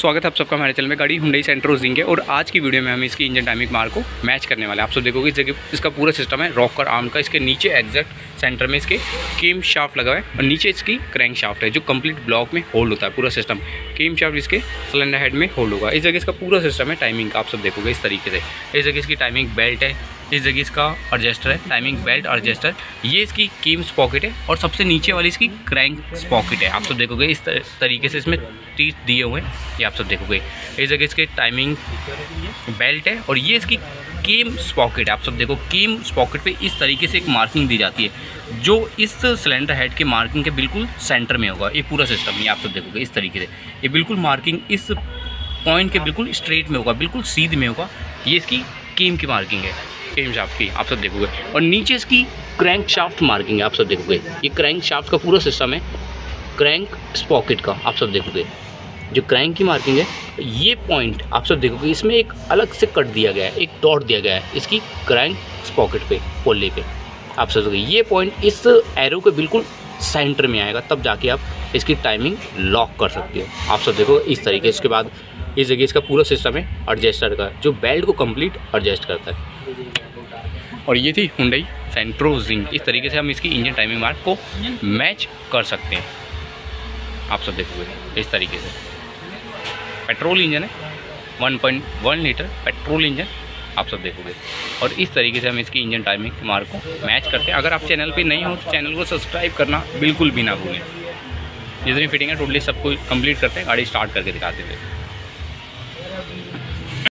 स्वागत है आप सबका हमारे चैनल में। गाड़ी हुंडई सेंट्रो जिंग है और आज की वीडियो में हम इसकी इंजन टाइमिंग मार्क को मैच करने वाले हैं। आप सब देखोगे इस जगह इसका पूरा सिस्टम है रॉकर आर्म का। इसके नीचे एग्जैक्ट सेंटर में इसके केम शाफ्ट लगा है और नीचे इसकी क्रैंक शाफ्ट है जो कंप्लीट ब्लॉक में होल्ड होता है। पूरा सिस्टम केम शाफ्ट इसके सिलेंडर हेड में होल्ड होगा। इस जगह इसका पूरा सिस्टम है टाइमिंग का। आप सब देखोगे इस तरीके से। इस जगह इसकी टाइमिंग बेल्ट है, इस जगह इसका एडजस्टर है, टाइमिंग बेल्ट एडजस्टर। ये इसकी कीम स्पॉकेट है और सबसे नीचे वाली इसकी क्रैंक स्पॉकेट है। आप सब देखोगे इस तरीके से इसमें टीथ दिए हुए हैं, ये आप सब देखोगे। इस जगह इसके टाइमिंग बेल्ट है और ये इसकी कीम स्पॉकेट है। आप सब देखो कीम स्पॉकेट पे इस तरीके से एक मार्किंग दी जाती है जो इस सिलेंडर हेड के मार्किंग के बिल्कुल सेंटर में होगा। ये पूरा सिस्टम ये आप सब देखोगे इस तरीके से। ये बिल्कुल मार्किंग इस पॉइंट के बिल्कुल स्ट्रेट में होगा, बिल्कुल सीध में होगा। ये इसकी कीम की मार्किंग है, केम शाफ्ट की आप सब देखोगे। और नीचे इसकी क्रैंक शाफ्ट मार्किंग है, आप सब देखोगे। ये क्रैंक शाफ्ट का पूरा सिस्टम है क्रैंक स्पॉकेट का। आप सब देखोगे जो क्रैंक की मार्किंग है, ये पॉइंट आप सब देखोगे इसमें एक अलग से कट दिया गया है, एक डॉट दिया गया है इसकी क्रैंक स्पॉकेट पे, पोले पे। आप सब देखोगे ये पॉइंट इस एरो के बिल्कुल सेंटर में आएगा, तब जाके आप इसकी टाइमिंग लॉक कर सकते हो। आप सब देखो इस तरीके। इसके बाद इस जगह इसका पूरा सिस्टम है एडजस्टर का जो बेल्ट को कंप्लीट एडजस्ट करता है। और ये थी हुंडई सेंट्रो जिंग। इस तरीके से हम इसकी इंजन टाइमिंग मार्क को मैच कर सकते हैं। आप सब देखोगे इस तरीके से। पेट्रोल इंजन है, 1.1 लीटर पेट्रोल इंजन आप सब देखोगे। और इस तरीके से हम इसकी इंजन टाइमिंग मार्क को मैच करते हैं। अगर आप चैनल पे नहीं हो तो चैनल को सब्सक्राइब करना बिल्कुल भी ना भूलें। जितनी फिटिंग है टोटली सब कुछ कंप्लीट करते हैं, गाड़ी स्टार्ट करके दिखाते थे।